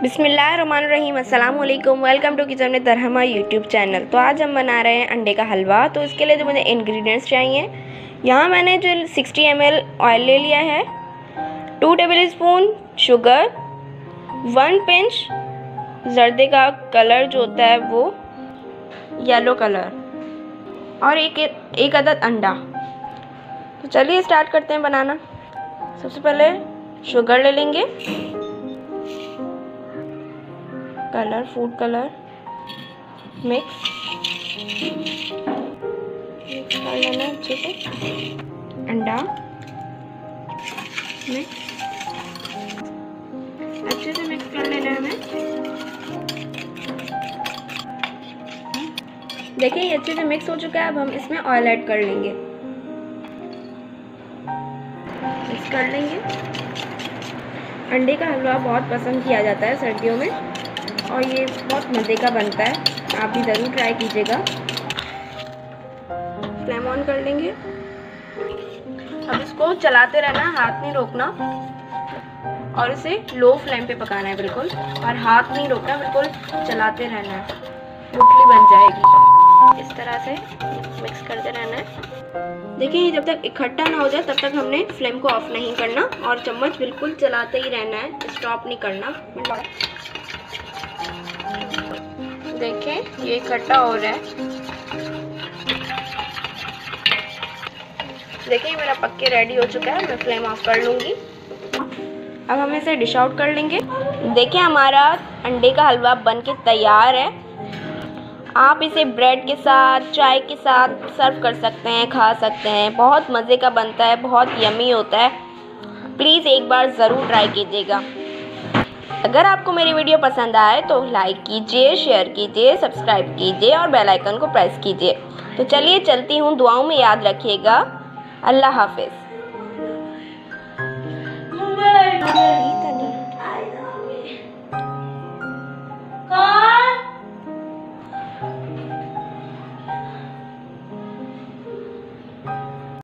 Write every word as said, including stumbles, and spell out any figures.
बिस्मिल्लाहिर्रहमानिर्रहीम, अस्सलाम वालेकुम। वेलकम टू किचन में तरहमा यूट्यूब चैनल। तो आज हम बना रहे हैं अंडे का हलवा। तो इसके लिए जो मुझे इंग्रेडिएंट्स चाहिए, यहाँ मैंने जो साठ एम एल ऑयल ले लिया है, two tablespoon sugar, one pinch जर्दे का कलर जो होता है वो येलो कलर, और एक एक अदद अंडा। तो चलिए स्टार्ट करते हैं बनाना। सबसे पहले शुगर ले लेंगे, colour food colour mix mix कर लेना अच्छे से। अंडा मिक्स अच्छे से मिक्स कर लेना है हमें। देखिए ये अच्छे से मिक्स हो चुका है। अब हम इसमें ऑयल ऐड कर लेंगे, मिक्स कर लेंगे। अंडे का हलवा बहुत पसंद किया जाता है सर्दियों में, और ये बहुत मज़े का बनता है। आप भी ज़रूर ट्राई कीजिएगा। फ्लेम ऑन कर लेंगे। अब इसको चलाते रहना, हाथ नहीं रोकना, और इसे लो फ्लेम पे पकाना है बिल्कुल, और हाथ नहीं रोकना, बिल्कुल चलाते रहना है, गुठली बन जाएगी। इस तरह से मिक्स करते रहना है। देखिए जब तक इकट्ठा ना हो जाए तब तक हमने फ्लेम को ऑफ नहीं करना, और चम्मच बिल्कुल चलाते ही रहना है, स्टॉप नहीं करना। देखें ये इकट्ठा हो रहा है। देखिए मेरा पक्के रेडी हो चुका है। मैं फ्लेम ऑफ कर लूँगी। अब हम इसे डिश आउट कर लेंगे। देखिए हमारा अंडे का हलवा बन के तैयार है। आप इसे ब्रेड के साथ, चाय के साथ सर्व कर सकते हैं, खा सकते हैं। बहुत मज़े का बनता है, बहुत यमी होता है। प्लीज़ एक बार ज़रूर ट्राई कीजिएगा। अगर आपको मेरी वीडियो पसंद आए तो लाइक कीजिए, शेयर कीजिए, सब्सक्राइब कीजिए और बेल आइकन को प्रेस कीजिए। तो चलिए चलती हूँ, दुआओं में याद रखिएगा। अल्लाह हाफिज़।